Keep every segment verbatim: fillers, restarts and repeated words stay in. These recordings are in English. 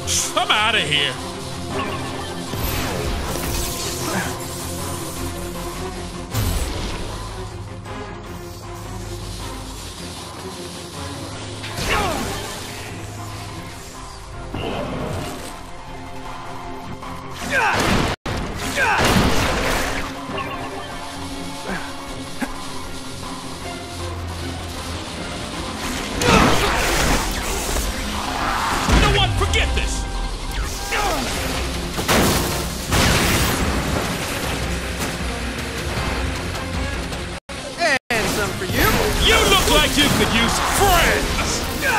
I'm out of here. You could use friends!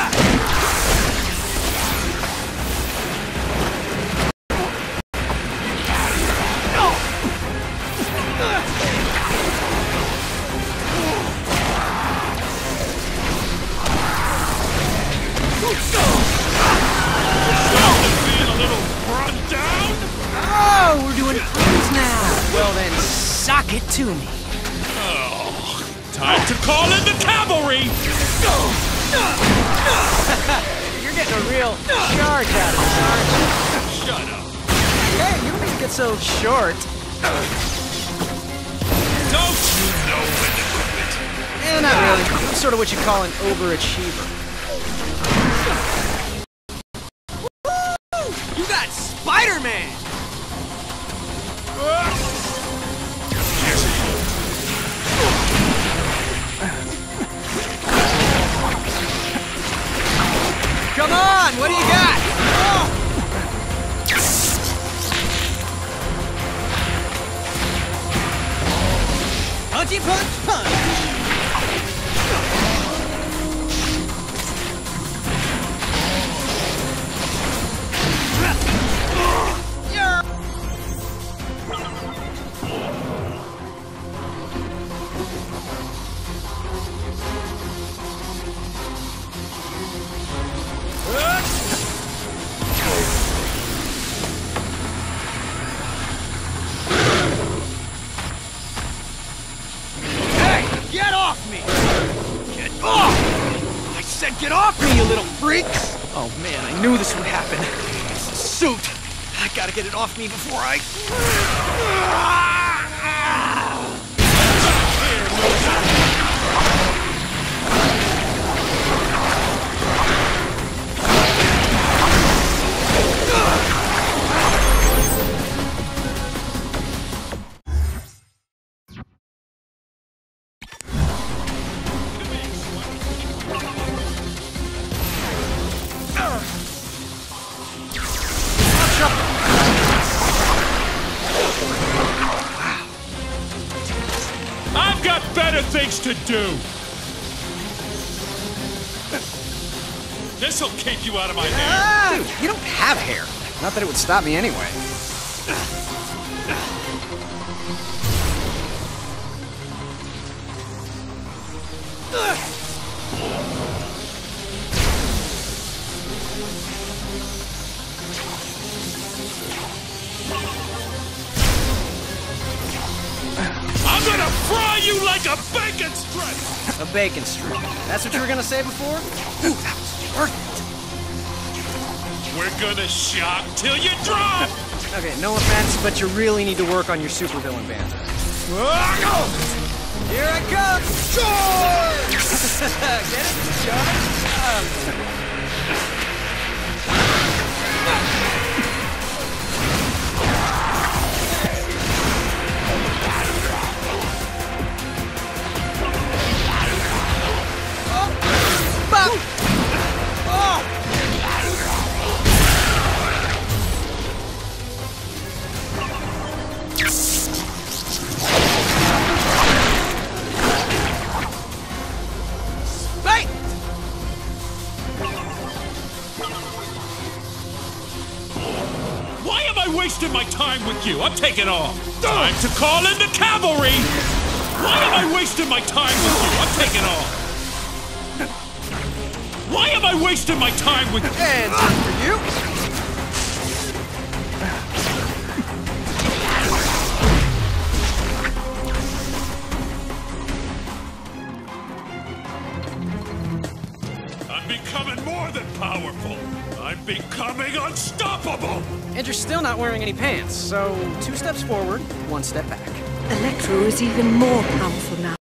Feel a little run down? Oh, we're doing friends now. Well then, sock it to me. Time to call in the cavalry! You're getting a real charge out of this, aren't you? Shut up. Hey, you don't need to get so short. Don't you know when to quit? Eh, not really. I'm sort of what you call an overachiever. Woo! You got Spider-Man! Come on, what do you got? Oh. Punchy punch punch! Get off me! Get off! I said get off me, you little freaks! Oh man, I knew this would happen. This suit! I gotta get it off me before I... I've got better things to do! This'll keep you out of my hair! Ah, dude, you don't have hair. Not that it would stop me anyway. I'm gonna fry you like a bacon strip! A bacon strip. That's what you were gonna say before? Ooh, that was perfect. We're gonna shock till you drop! Okay, no offense, but you really need to work on your supervillain banter. Here I come! Charge! Get it? Charge! Wasting my time with you. I'm taking off. Time to call in the cavalry. Why am I wasting my time with you? I'm taking off. Why am I wasting my time with you? And time for you. becoming more than powerful. I'm becoming unstoppable! And you're still not wearing any pants, so two steps forward, one step back. Electro is even more powerful now.